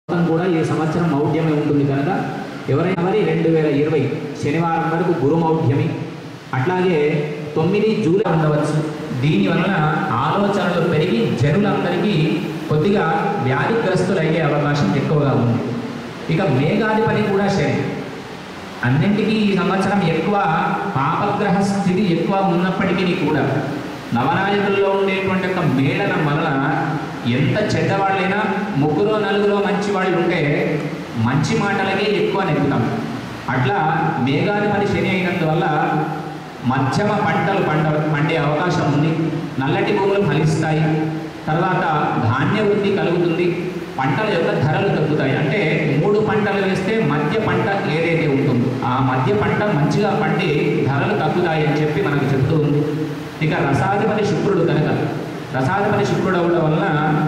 కూడా ఈ సంవత్సరం మౌఢ్యమే ఉంటుంది కనుక ఎవరైనా 2020 శనివారం వరకు గురు మౌఢ్యమి. అట్లాగే 9 జూలై ఉండవచ్చు. దీనివలన ఆలోచనలు పెరిగి జనులందరికీ కొద్దిగా వ్యాధిగ్రస్తులయ్యే అవకాశం ఎక్కువగా ఉంది. ఇక మేఘాధిపతి కూడా శని. అన్నింటికీ ఈ సంవత్సరం ఎక్కువ పాపగ్రహ స్థితి ఎక్కువ ఉన్నప్పటికీ కూడా నవనాయకుల్లో ఉండేటువంటి ఒక మేళనం వలన ఎంత చెడ్డవాళ్ళైనా ముగ్గురో నలుగురో మంచి వాళ్ళు ఉంటే మంచి మాటలకే ఎక్కువ నెగ్గుతాం. అట్లా మేఘాధిపతి శని అయినందువల్ల మధ్యమ పంటలు పండే అవకాశం ఉంది. నల్లటి భూములు ఫలిస్తాయి. తర్వాత ధాన్య వృద్ధి కలుగుతుంది. పంటల యొక్క ధరలు తగ్గుతాయి. అంటే 3 పంటలు వేస్తే మధ్య పంట ఏదైతే ఉంటుందో ఆ మధ్య పంట మంచిగా పండి ధరలు తగ్గుతాయి అని చెప్పి మనకు చెప్తూ ఉంది. ఇక రసాధిపతి శుక్రుడు కనుక రసాధిపతి శుక్రుడు అవడం వలన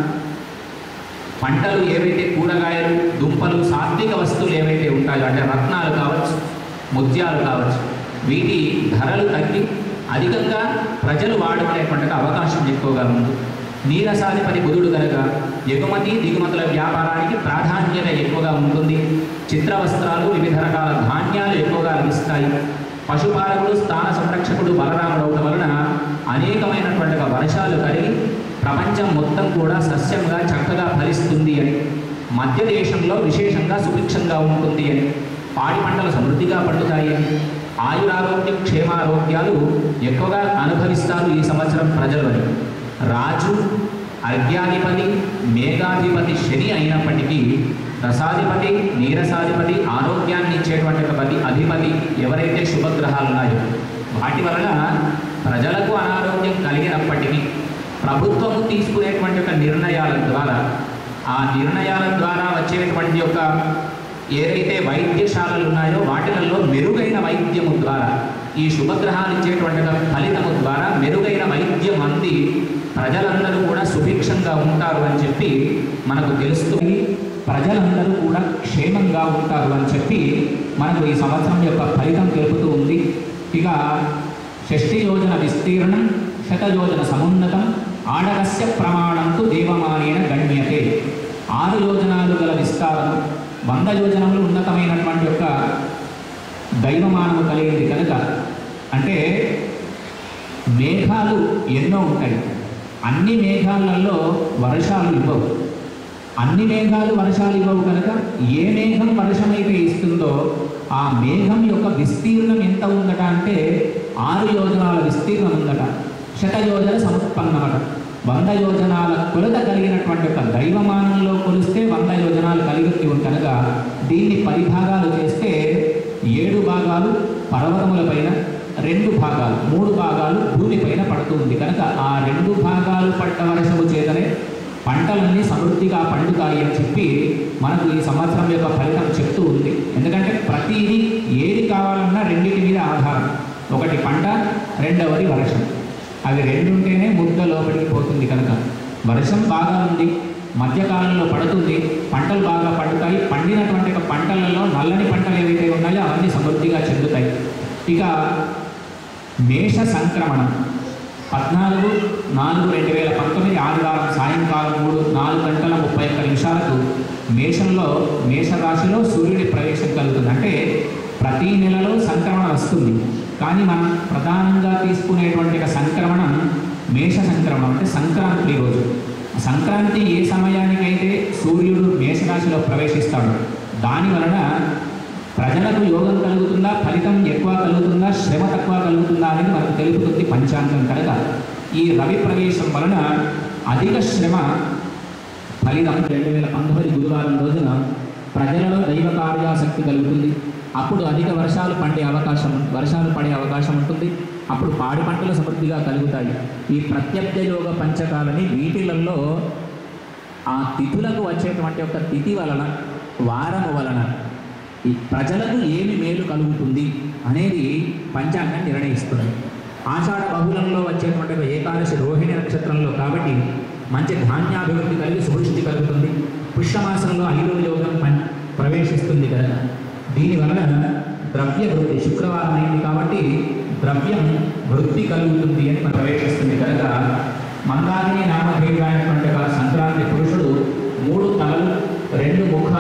పంటలు ఏవైతే కూరగాయలు దుంపలు సాత్విక వస్తువులు ఏవైతే ఉంటాయో అంటే రత్నాలు కావచ్చు ముత్యాలు కావచ్చు వీటి ధరలు తగ్గి అధికంగా ప్రజలు వాడుకునేటువంటి అవకాశం ఎక్కువగా ఉంది. నీరసాధిపతి బుధుడు కనుక ఎగుమతి దిగుమతుల వ్యాపారానికి ప్రాధాన్యత ఎక్కువగా ఉంటుంది. చిత్ర వస్త్రాలు వివిధ రకాల ధాన్యాలు ఎక్కువగా లభిస్తాయి. పశుపాలకుడు స్థాన సంరక్షకుడు బలరాముడు అవడం వలన అనేకమైనటువంటి వర్షాలు కలిగి ప్రపంచం మొత్తం కూడా సస్యంగా చక్కగా ఫలిస్తుంది అని, మధ్య దేశంలో విశేషంగా సుభిక్షంగా ఉంటుంది అని, పాడి పంటలు సమృద్ధిగా పండుతాయి అని, ఆయురారోగ్యం క్షేమారోగ్యాలు ఎక్కువగా అనుభవిస్తారు ఈ సంవత్సరం ప్రజలు అని. రాజు అర్ఘ్యాధిపతి మేఘాధిపతి శని అయినప్పటికీ రసాధిపతి నీరసాధిపతి ఆరోగ్యాన్ని ఇచ్చేటువంటి అధిపతి ఎవరైతే శుభగ్రహాలు ఉన్నాయో వాటి వలన ప్రజలకు అనారోగ్యం కలిగినప్పటికీ ప్రభుత్వము తీసుకునేటువంటి ఒక నిర్ణయాల ద్వారా ఆ నిర్ణయాల ద్వారా వచ్చేటువంటి ఒక ఏదైతే వైద్యశాలలు ఉన్నాయో వాటిలలో మెరుగైన వైద్యము ద్వారా ఈ శుభగ్రహాలు ఇచ్చేటువంటి ఫలితము ద్వారా మెరుగైన వైద్యం అంది ప్రజలందరూ కూడా సుభిక్షంగా ఉంటారు అని చెప్పి మనకు తెలుస్తుంది. ప్రజలందరూ కూడా క్షేమంగా ఉంటారు అని చెప్పి మనకు ఈ సంవత్సరం యొక్క ఫలితం తెలుపుతూ ఉంది. ఇక 60 యోజన విస్తీర్ణం 100 యోజన సమున్నతం ఆడరస్య ప్రమాణంతో దేవమానేన గణ్యతే. 6 యోజనాలు గల విస్తారం 100 యోజనములు ఉన్నతమైనటువంటి యొక్క దైవమానము కలిగింది కనుక అంటే మేఘాలు ఎన్నో ఉంటాయి. అన్ని మేఘాలలో వర్షాలు ఇవ్వవు. అన్ని మేఘాలు వర్షాలు ఇవ్వవు కనుక ఏ మేఘం వర్షమైతే ఇస్తుందో ఆ మేఘం యొక్క విస్తీర్ణం ఎంత ఉందట అంటే 6 యోజనాల విస్తీర్ణం ఉందట. 100 యోజన సముత్పన్నమట. 100 యోజనాల కొలత కలిగినటువంటి ఒక దైవమానంలో కొలిస్తే 100 యోజనాలు కలిగి కనుక దీన్ని 10 భాగాలు చేస్తే 7 భాగాలు పర్వతములపైన 2 భాగాలు 3 భాగాలు భూమిపైన పడుతుంది కనుక ఆ 2 భాగాలు పడ్డ వర్షము చేతనే పంటలన్నీ సమృద్ధిగా పండుతాయి అని చెప్పి మనకు ఈ సంవత్సరం యొక్క ఫలితం చెప్తూ ఉంది. ఎందుకంటే ప్రతిదీ ఏది కావాలన్నా రెండింటి మీద ఆధారం. ఒకటి పంట, రెండవది వర్షం. అవి 2 ఉంటేనే ముద్ద లోపలికి పోతుంది కనుక వర్షం బాగా ఉంది, మధ్యకాలంలో పడుతుంది, పంటలు బాగా పండుతాయి. పండినటువంటి పంటలలో నల్లని పంటలు ఏవైతే ఉన్నాయో అవన్నీ సమృద్ధిగా చెందుతాయి. ఇక మేష సంక్రమణం 14/4/2019 ఆదివారం సాయంకాలం 4:31 మేషంలో మేషరాశిలో సూర్యుడి ప్రవేశం కలుగుతుంది. అంటే ప్రతి నెలలో సంక్రమణ వస్తుంది. కానీ మనం ప్రధానంగా తీసుకునేటువంటి సంక్రమణం మేష సంక్రమణం అంటే సంక్రాంతి రోజు. సంక్రాంతి ఏ సమయానికైతే సూర్యుడు మేషరాశిలో ప్రవేశిస్తాడు దాని వలన ప్రజలకు యోగం కలుగుతుందా, ఫలితం ఎక్కువ కలుగుతుందా, శ్రమ తక్కువ కలుగుతుందా అనేది మనకు తెలుపుతుంది పంచాంగం కనుక. ఈ రవి ప్రవేశం వలన అధిక శ్రమ ఫలితం 2019 గురువారం రోజున ప్రజలలో దైవ కార్యాసక్తి కలుగుతుంది. అప్పుడు అధిక వర్షాలు పడే అవకాశం ఉంటుంది. అప్పుడు పాడి పంటలు సమృద్ధిగా కలుగుతాయి. ఈ ప్రత్యర్థ యోగ పంచకాలని వీటిలలో ఆ తిథులకు వచ్చేటువంటి ఒక తిథి వలన వారము వలన ఈ ప్రజలకు ఏమి మేలు కలుగుతుంది అనేది పంచాంగం నిర్ణయిస్తుంది. ఆషాఢ బహుళంలో వచ్చేటువంటి ఏకాదశి రోహిణి నక్షత్రంలో కాబట్టి మంచి ధాన్యాభివృద్ధి కలిగి సువృష్టి కలుగుతుంది. పుష్యమాసంలో 5వ యోగం ప్రవేశిస్తుంది కదా. దీనివలన ద్రవ్య వృద్ధి శుక్రవారం అయింది కాబట్టి ద్రవ్యం వృద్ధి కలుగుతుంది అని ప్రవేశిస్తుంది కనుక మందాకిని నామధేయుడైనటువంటి సంక్రాంతి పురుషుడు 3 తలలు 2 ముఖాలు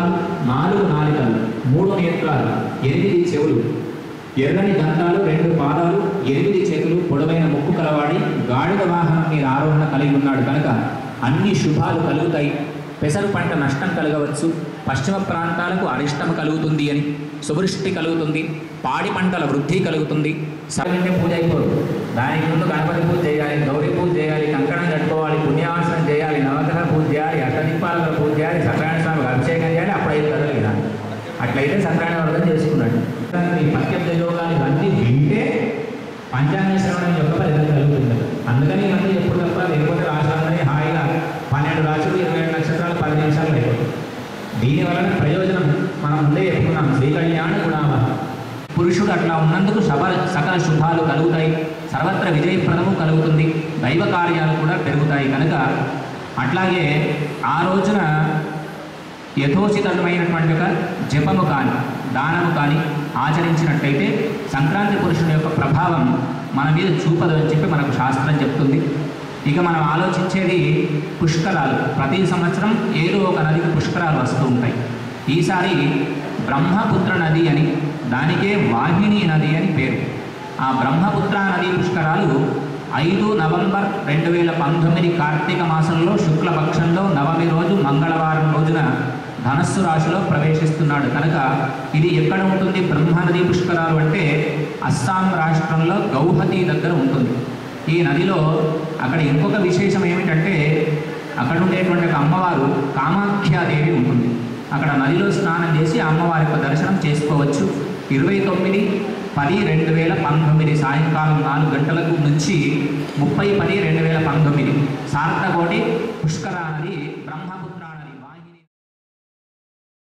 8 చెవులు, ఎర్రని దంతాలు, 2 పాదాలు, 8 చేతులు, పొడవైన ముక్కు కలవాడి గాడిద వాహనం మీద ఆరోహణ కలిగి ఉన్నాడు కనుక అన్ని శుభాలు కలుగుతాయి. పెసరు పంట నష్టం కలగవచ్చు, పశ్చిమ ప్రాంతాలకు అరిష్టం కలుగుతుంది అని, సువృష్టి కలుగుతుంది, పాడి పంటల వృద్ధి కలుగుతుంది. సరైన పూజ అయిపోదు, దానికి ముందు గణపతి పూజ చేయాలి, గౌరీ పూజ చేయాలి, కంకణం కట్టుకోవాలి, పుణ్యాసనం చేయాలి, నవగ్రహ పూజ చేయాలి, అష్టదిక్పాలకుల పూజ చేయాలి, సత్యనారాయణ స్వామికి అభిషేకం చేయాలి. అప్పుడైతే కదలిగినాడు. అట్లయితే సత్యనారాయణ వ్రతం చేసుకున్నాడు. ఈ పత్యబ్ద యోగాలు ఇవన్నీ వింటే పంచాంగ శ్రవణం యొక్క ఫలితం కలుగుతుంది. అందుకని మళ్ళీ ఎప్పుడు తప్ప లేకపోతే రాష్ట్రాలని హాయిగా 12 రాశులు 27 నక్షత్రాలు 10 నిమిషాలు అయిపోతుంది. దీనివలన ప్రయోజనం మనం ముందే చెప్పుకున్నాం, శ్రీకళ్యాణ గుణావహ. పురుషుడు అట్లా ఉన్నందుకు సకల శుభాలు కలుగుతాయి, సర్వత్ర విజయప్రదము కలుగుతుంది, దైవ కార్యాలు కూడా పెరుగుతాయి కనుక అట్లాగే ఆ రోజున యథోచితమైనటువంటి ఒక జపము కానీ దానము కానీ ఆచరించినట్లయితే సంక్రాంతి పురుషుని యొక్క ప్రభావం మన మీద చూపదు అని చెప్పి మనకు శాస్త్రం చెప్తుంది. ఇక మనం ఆలోచించేది పుష్కరాలు. ప్రతి సంవత్సరం ఏదో ఒక నదికి పుష్కరాలు వస్తూ ఉంటాయి. ఈసారి బ్రహ్మపుత్ర నది అని, దానికే వాహిని నది అని పేరు. ఆ బ్రహ్మపుత్ర నది పుష్కరాలు 5 నవంబర్ 2019 కార్తీక మాసంలో శుక్లపక్షంలో 9వ రోజు మంగళవారం రోజున ధనస్సు రాశిలో ప్రవేశిస్తున్నాడు కనుక ఇది ఎక్కడ ఉంటుంది? బ్రహ్మనది పుష్కరాలు అంటే అస్సాం రాష్ట్రంలో గౌహతి దగ్గర ఉంటుంది. ఈ నదిలో అక్కడ ఇంకొక విశేషం ఏమిటంటే అక్కడ ఉండేటువంటి ఒక అమ్మవారు కామాఖ్యాదేవి ఉంటుంది. అక్కడ నదిలో స్నానం చేసి అమ్మవారి యొక్క దర్శనం చేసుకోవచ్చు. 29/10/2019 సాయంకాలం 4 గంటలకు నుంచి 30/10/2019 సార్థకోటి పుష్కరా నది బ్రహ్మపుత్ర